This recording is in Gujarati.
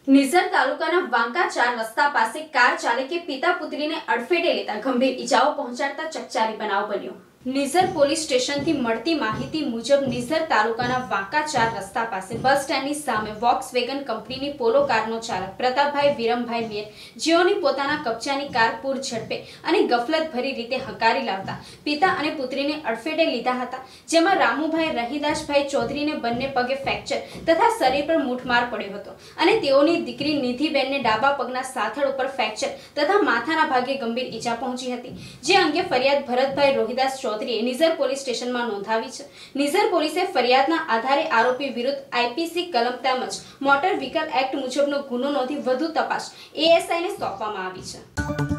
નિઝર તાલુકાના વાંકા 4 રસ્તા પાસે કાર ચાલકે પિતા પુત્રીને અડફેટે લેતા ગંભીર ઈજાઓ પહોંચાડતા ચકચારી બનાવ બન્યો। નિઝર પોલીસ સ્ટેશનથી મળતી માહિતી મુજબ નિઝર તાલુકાના વાંકા 4 રસ્તા પાસે બસ સ્ટેન્ડની સામે વોક્સવેગન કંપનીની પોલો કારનો ચાલક પ્રતાપભાઈ વિરમભાઈ મેર, જેઓની પોતાના કબજાની કાર પૂર ઝડપે અને ગફલતભરી રીતે હંકારી લાવતા પિતા અને પુત્રીને અડફેટે લીધા હતા, જેમાં રામુભાઈ રહીદાસભાઈ ચૌધરીને બંને પગે ફ્રેક્ચર તથા શરીર પર મૂઠમાર પડ્યો હતો અને તેઓની દીકરી નિધિબેનને ડાબા પગના સાથળ ઉપર ફ્રેક્ચર તથા માથાના ભાગે ગંભીર ઈજા પહોંચી હતી, જે અંગે ફરિયાદ ભરતભાઈ રોહિદાસ ચૌધરીએ નિઝર પોલીસ સ્ટેશનમાં નોંધાવી છે। નિઝર પોલીસે ફરિયાદના આધારે આરોપી વિરુદ્ધ આઈપીસી કલમ તેમજ મોટર વ્હીકલ એક્ટ મુજબનો ગુનો નોંધી વધુ તપાસ એએસઆઈને સોંપવામાં આવી છે।